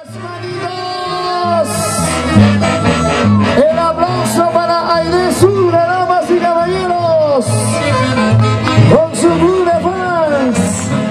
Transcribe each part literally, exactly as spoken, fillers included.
El aplauso para Aire Sur, damas y caballeros, con su club de fans.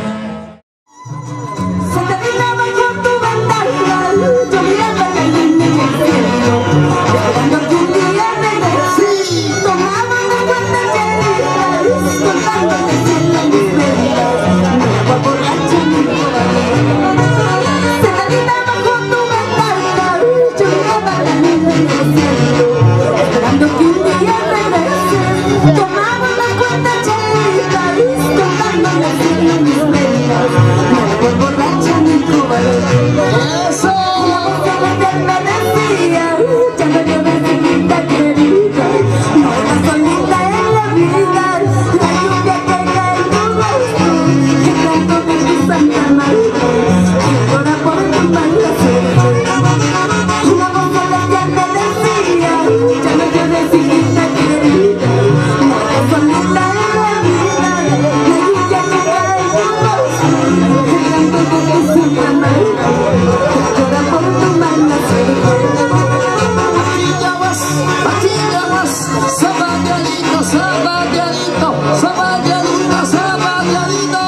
Se terminaba con tu ventana, yo miraba la línea en el cielo, esperando que un día regresé. Tomaba una cuenta chelita, contándole cien mis medidas, me daba borracha mi corazón. Se terminaba con tu ventana, yo miraba la línea en el cielo, esperando que un día regrese. Tomaba una cuenta chelita, contándole cien mis medidas, por borracha mi cobarde. ¡Eso! La voz de la que me decía, ya no llores chiquita querida, no estás solita en la vida, la lluvia que cae en tu rostro, que canto de tu santa madre, que llora por tu mala suerte. La voz de la que me decía, ya no llores chiquita querida, no estás solita en la vida, la lluvia que cae en tu rostro, que canto de tu santa madre, que llora por tu mala suerte. Aquí ya vas, aquí ya vas, zapateadito, zapateadito, zapateadito, zapateadito.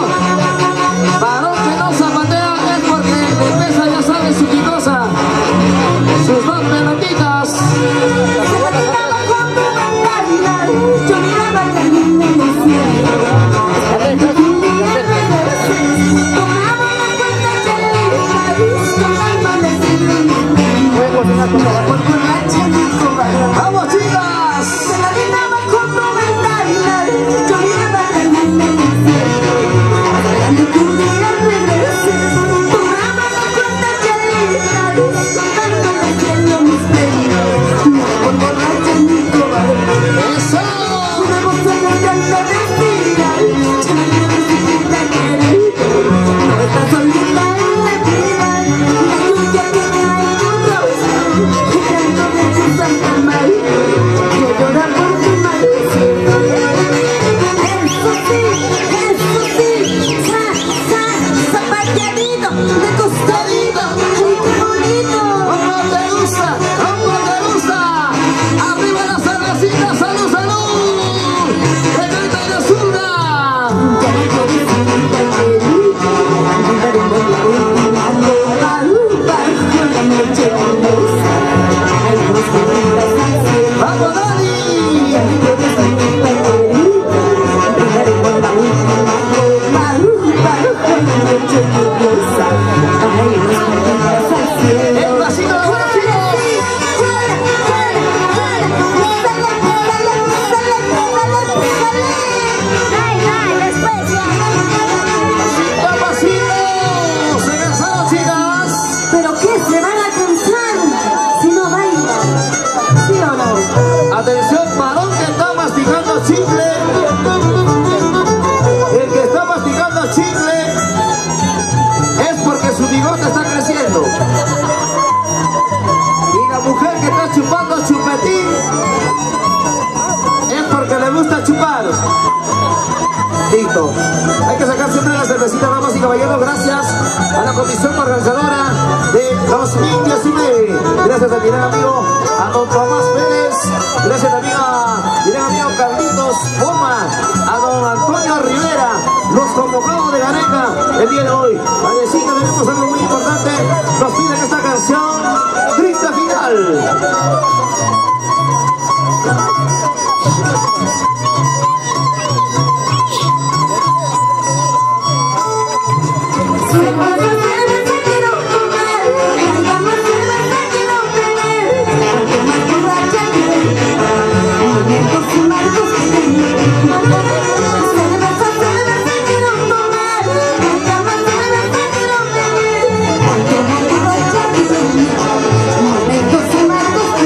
Varón que no zapatea es porque de pesa ya sabe su quitosa, sus dos pelotitas. Se terminaba con tu ventana, yo miraba la luna en el cielo, esperando que un día regrese. Tomaba una cuenta chelita, tomándole cien mis medidas, por borracha mi cobarde. ¡Vamos, chicas! Se terminaba con tu ventana, yo miraba la luna en el cielo, esperando que un día regrese. Tomaba una cuenta chelita, tomándole cien mis medidas, por borracha mi cobarde. ¡Eso! Una voz en la que me decía, ya no llores chiquita querida, no estás solita en la vida, la lluvia que cae en tu rostro, que canto de tu santa madre, que llora por tu mala suerte. Eso sí, eso sí, sa, sa, zapateadito, de costadito, ay qué bonito. ¿Cómo te gusta? ¿Cómo te gusta? ¡Arriba la cervecita! ¡Salud, salud! ¡Que grita y desuna! Ya no llores chiquita querida, olvidaremos la última copa, bajo la noche hermosa, hay dos bonitas al cielo. ¡Vamos, Dani! Ya no llores chiquita querida, olvidaremos la última copa, bajo la noche lluviosa, hay dos bonitas al cielo. ¡El vasito de los chicos! ¡Fuera, fuera, fuera! ¡Písale, písale, písale, písale, písale! ¡Ay, ay, después ya! ¡Pasito, pasito! ¡Se cansaron, chicas! ¿Pero qué? ¿Se van a cansar si no bailan? ¿Sí o no? Atención, varón que está masticando chicle. El que está masticando chicle es porque su bigote está creciendo. Y la mujer que está chupando chupetín es porque le gusta chupar. Listo. Hay que sacar siempre la cervecita, damas y caballeros. Gracias a la comisión organizadora de dos mil diecinueve. Gracias a mi gran amigo, a don Tomás Pérez. Gracias también a mi gran amigo Carlitos Poma, a don Antonio Rivera, los convocados de Gareca el día de hoy. A decir que tenemos algo muy importante. Nos piden esta canción, Triste Final. Momentos amargos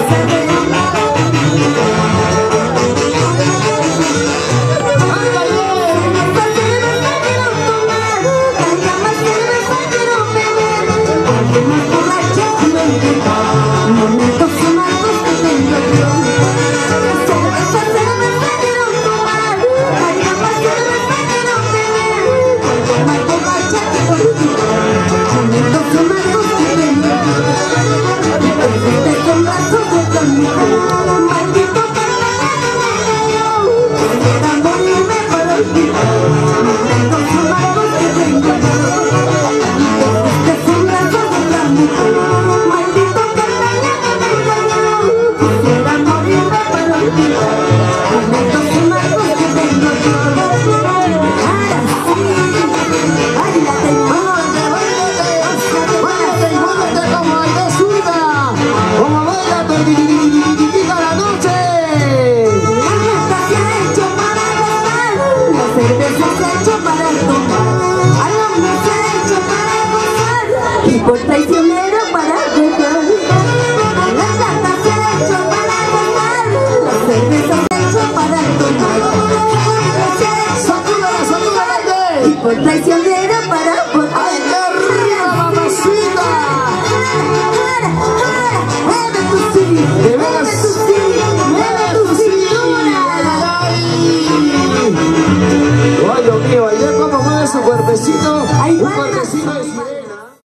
se ve.